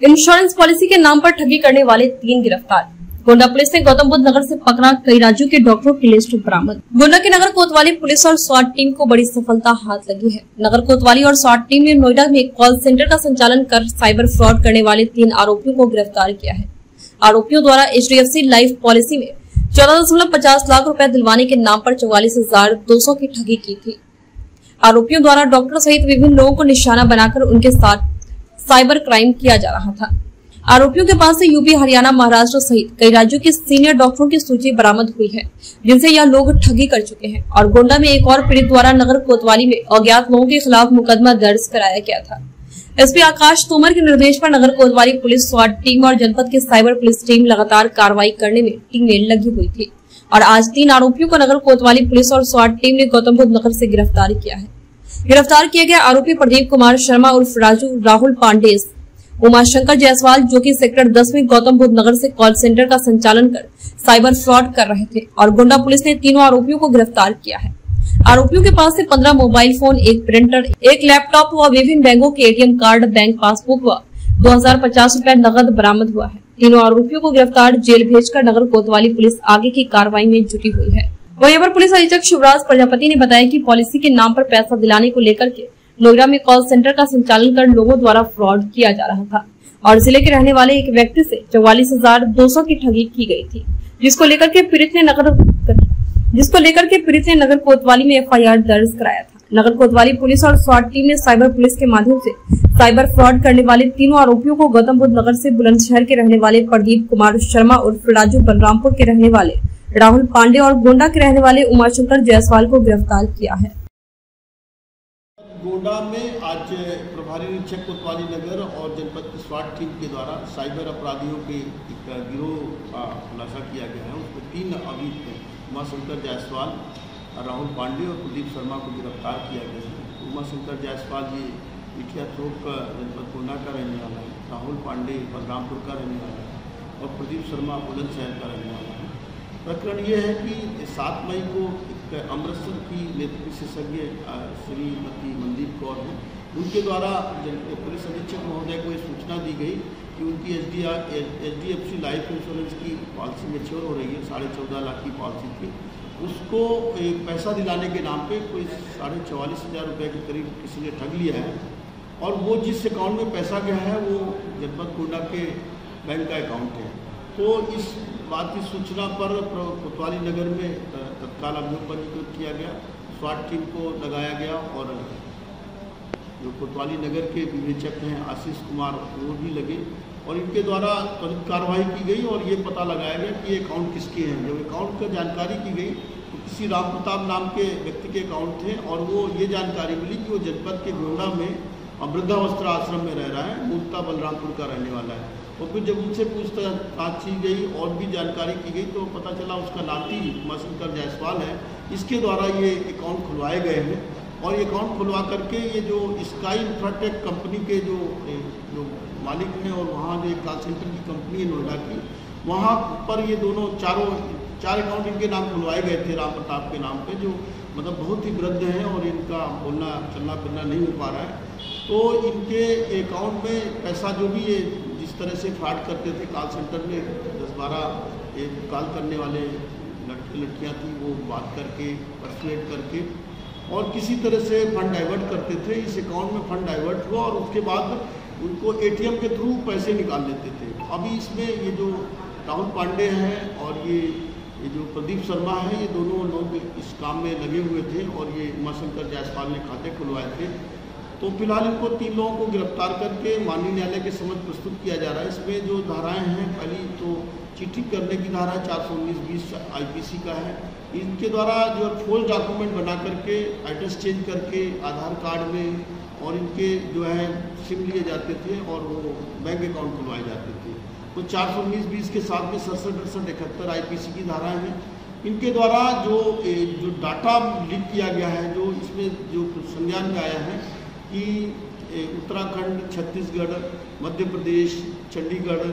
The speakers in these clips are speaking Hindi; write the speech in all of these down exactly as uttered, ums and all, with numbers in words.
इंश्योरेंस पॉलिसी के नाम पर ठगी करने वाले तीन गिरफ्तार। गोंडा पुलिस ने गौतम बुद्ध नगर से पकड़ा कई राज्यों के डॉक्टरों की लिस्ट बरामद। गोंडा के नगर कोतवाली पुलिस और स्वाट टीम को बड़ी सफलता हाथ लगी है। नगर कोतवाली और स्वाट टीम ने नोएडा में एक कॉल सेंटर का संचालन कर साइबर फ्रॉड करने वाले तीन आरोपियों को गिरफ्तार किया है। आरोपियों द्वारा H D F C life policy में चौदह दशमलव पचास लाख रुपए दिलवाने के नाम पर चौवालीस हजार दो सौ की ठगी की थी। आरोपियों द्वारा डॉक्टर सहित विभिन्न लोगों को निशाना बनाकर उनके साथ साइबर क्राइम किया जा रहा था। आरोपियों के पास से यूपी, हरियाणा, महाराष्ट्र सहित कई राज्यों के सीनियर डॉक्टरों की सूची बरामद हुई है, जिनसे यह लोग ठगी कर चुके हैं। और गोंडा में एक और पीड़ित द्वारा नगर कोतवाली में अज्ञात लोगों के खिलाफ मुकदमा दर्ज कराया गया था। एस पी आकाश तोमर के निर्देश पर नगर कोतवाली पुलिस, स्वाट टीम और जनपद की साइबर पुलिस टीम लगातार कार्रवाई करने में टीमें लगी हुई थी और आज तीन आरोपियों को नगर कोतवाली पुलिस और स्वाट टीम ने गौतम बुद्ध नगर से गिरफ्तार किया है। गिरफ्तार किए गए आरोपी प्रदीप कुमार शर्मा उर्फ राजू, राहुल पांडे, उमाशंकर जायसवाल जो कि सेक्टर दस में गौतम बुद्ध नगर से कॉल सेंटर का संचालन कर साइबर फ्रॉड कर रहे थे और गोंडा पुलिस ने तीनों आरोपियों को गिरफ्तार किया है। आरोपियों के पास से पंद्रह मोबाइल फोन, एक प्रिंटर, एक लैपटॉप व विभिन्न बैंकों के A T M card, bank passbook व दो हजार पचास रूपए नकद बरामद हुआ है। तीनों आरोपियों को गिरफ्तार जेल भेजकर नगर कोतवाली पुलिस आगे की कार्रवाई में जुटी हुई है। वहीं पर पुलिस अधीक्षक शिवराज प्रजापति ने बताया कि पॉलिसी के नाम पर पैसा दिलाने को लेकर के नोएडा में कॉल सेंटर का संचालन कर लोगों द्वारा फ्रॉड किया जा रहा था और जिले के रहने वाले एक व्यक्ति से चौवालीस हजार दो सौ की ठगी की गई थी, जिसको लेकर के पीड़ित ने नगर जिसको लेकर के पीड़ित ने नगर कोतवाली में एफ आई आर दर्ज कराया था। नगर कोतवाली पुलिस और स्वाट टीम ने साइबर पुलिस के माध्यम से साइबर फ्रॉड करने वाले तीनों आरोपियों को गौतम बुद्ध नगर से बुलंदशहर के रहने वाले प्रदीप कुमार शर्मा उर्फ राजू, बलरामपुर के रहने वाले राहुल पांडे और गोंडा के रहने वाले उमाशंकर जायसवाल को गिरफ्तार किया है। गोंडा में आज प्रभारी निरीक्षक कोतवाली नगर और जनपद की स्वाट टीम के द्वारा साइबर अपराधियों के एक गिरोह का खुलासा किया गया है। उसमें तीन अभियुक्त उमाशंकर जायसवाल, राहुल पांडे और प्रदीप शर्मा को गिरफ्तार किया गया है। उमाशंकर जायसवाल ये मिठिया चौक जनपद गोंडा का रहने वाला है, राहुल पांडे बलरामपुर का रहने वाला है और प्रदीप शर्मा बुलंदशहर का रहने वाला है। प्रकरण ये है कि सात मई को एक अमृतसर की नेत्र विशेषज्ञ श्रीमती मनदीप कौर है, उनके द्वारा पुलिस अधीक्षक महोदय को ये सूचना दी गई कि उनकी H D H D F C life insurance की पॉलिसी मैच्योर हो रही है, साढ़े चौदह लाख की पॉलिसी थी। उसको एक पैसा दिलाने के नाम पे कोई साढ़े चौवालीस हज़ार रुपये के करीब किसी ने ठग लिया है और वो जिस अकाउंट में पैसा गया है वो जनपद गोंडा के बैंक का अकाउंट है। तो इस बात की सूचना पर कोतवाली नगर में तत्काल अभियोग पंजीकृत किया गया, स्वाट टीम को लगाया गया और जो कोतवाली नगर के विवेचक हैं आशीष कुमार वो भी लगे और इनके द्वारा त्वरित कार्रवाई की गई और ये पता लगाया गया कि ये अकाउंट किसके हैं। जब अकाउंट की जानकारी की गई तो किसी राम प्रताप नाम के व्यक्ति के अकाउंट थे और वो ये जानकारी मिली कि वो जनपद के गोंडा में वृद्धावस्था आश्रम में रह रहा है, मूलतः बलरामपुर का रहने वाला है। और फिर जब उनसे पूछताछ की गई और भी जानकारी की गई तो पता चला उसका नाती उमाशंकर जायसवाल है, इसके द्वारा ये अकाउंट खुलवाए गए हैं और ये अकाउंट खुलवा करके ये जो स्काई इंफ्राटेक कंपनी के जो जो मालिक हैं और वहाँ जो एक कॉल सेंटर की कंपनी है नोएडा की, वहाँ पर ये दोनों चारों चार अकाउंट इनके नाम खुलवाए गए थे राम प्रताप के नाम पे, जो मतलब बहुत ही वृद्ध हैं और इनका बोलना चलना फिरना नहीं हो पा रहा है। तो इनके अकाउंट में पैसा जो भी ये जिस तरह से फ्रॉड करते थे कॉल सेंटर में दस बारह एक कॉल करने वाले लड़के लड़कियाँ थी, वो बात करके पर्सुएट करके और किसी तरह से फंड डाइवर्ट करते थे। इस अकाउंट में फंड डाइवर्ट हुआ और उसके बाद उनको ए टी एम के थ्रू पैसे निकाल लेते थे। अभी इसमें ये जो राहुल पांडे हैं और ये ये जो प्रदीप शर्मा है, ये दोनों लोग इस काम में लगे हुए थे और ये उमाशंकर जायसवाल ने खाते खुलवाए थे। तो फिलहाल इनको तीन लोगों को गिरफ्तार करके माननीय न्यायालय के समक्ष प्रस्तुत किया जा रहा है। इसमें जो धाराएं हैं, पहली तो चिट्ठी करने की धारा चार सौ उन्नीस बीस आई पी सी का है। इनके द्वारा जो फॉल्स डॉक्यूमेंट बना करके एड्रेस चेंज करके आधार कार्ड में और इनके जो है सिम लिए जाते थे और वो बैंक अकाउंट खुलवाए जाते थे। तो चार सौ उन्नीस बीस के साथ में सड़सठ अड़सठ इकहत्तर आई पी सी की धाराएँ हैं। इनके द्वारा जो जो डाटा लीक किया गया है, जो इसमें जो संज्ञान में आया है कि उत्तराखंड, छत्तीसगढ़, मध्य प्रदेश, चंडीगढ़,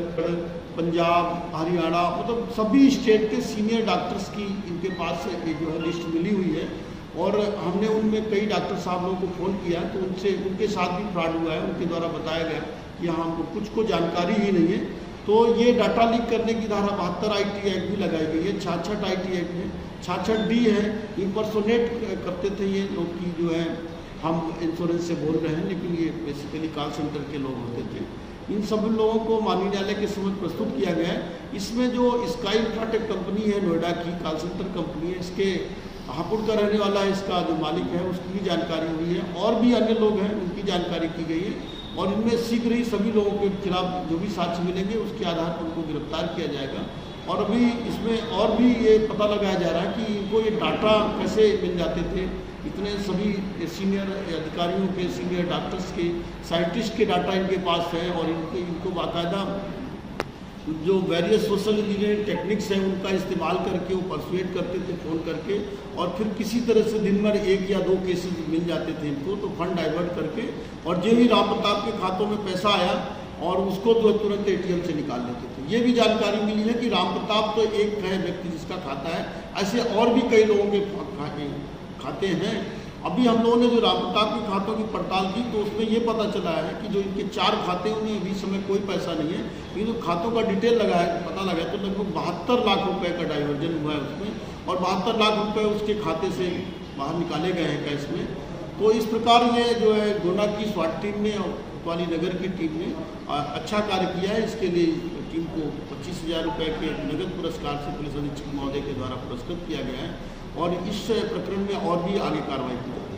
पंजाब, हरियाणा, मतलब सभी स्टेट के सीनियर डॉक्टर्स की इनके पास जो है लिस्ट मिली हुई है और हमने उनमें कई डॉक्टर साहब लोगों को फ़ोन किया तो उनसे उनके साथ भी फ्रॉड हुआ है। उनके द्वारा बताया गया कि हाँ हमको कुछ को जानकारी ही नहीं है। तो ये डाटा लीक करने की धारा बहत्तर आई टी एक्ट भी लगाई गई है, छाछठ आई टी एक्ट है, छाछठ डी है। इम्पर्सोनेट करते थे ये लोग की जो है हम इंश्योरेंस से बोल रहे हैं, लेकिन ये बेसिकली कॉल सेंटर के लोग होते थे। इन सभी लोगों को माननीय न्यायालय के समक्ष प्रस्तुत किया गया है। इसमें जो स्काई अल्ट्राटेक कंपनी है नोएडा की, कॉल सेंटर कंपनी है, इसके हापुड़ का रहने वाला है, इसका जो मालिक है उसकी भी जानकारी हुई है, और भी अन्य लोग हैं उनकी जानकारी की गई है। और इनमें शीघ्र ही सभी लोगों के खिलाफ जो भी साक्ष्य मिलेंगे उसके आधार पर उनको गिरफ्तार किया जाएगा। और अभी इसमें और भी ये पता लगाया जा रहा है कि इनको ये डाटा कैसे मिल जाते थे, इतने सभी सीनियर अधिकारियों के, सीनियर डॉक्टर्स के, साइंटिस्ट के डाटा इनके पास है। और इनके इनको बाकायदा जो वेरियस सोशल इंजीनियरिंग टेक्निक्स हैं उनका इस्तेमाल करके वो परसुएट करते थे फ़ोन करके, और फिर किसी तरह से दिन भर एक या दो केसेस मिल जाते थे इनको, तो फंड डाइवर्ट करके, और जो भी राम प्रताप के खातों में पैसा आया और उसको जो तुरंत एटीएम से निकाल लेते थे। ये भी जानकारी मिली है कि राम प्रताप तो एक है व्यक्ति जिसका खाता है, ऐसे और भी कई लोगों के खाते हैं। अभी हम लोगों ने जो राम प्रताप के खातों की पड़ताल की तो उसमें ये पता चला है कि जो इनके चार खाते उन्हें अभी समय कोई पैसा नहीं है, लेकिन जो खातों का डिटेल लगाया पता लगा तो लगभग बहत्तर लाख रुपए का डाइवर्जन हुआ है उसमें, और बहत्तर लाख रुपए उसके खाते से बाहर निकाले गए हैं कैश में। तो इस प्रकार ये जो है गोंडा की स्वाट टीम ने और कोतवाली नगर की टीम ने अच्छा कार्य किया है। इसके लिए टीम को पच्चीस हज़ार रुपये के नगद पुरस्कार से पुलिस अधीक्षक महोदय के द्वारा पुरस्कृत किया गया है, और इस प्रकरण में और भी आगे कार्रवाई की जाए।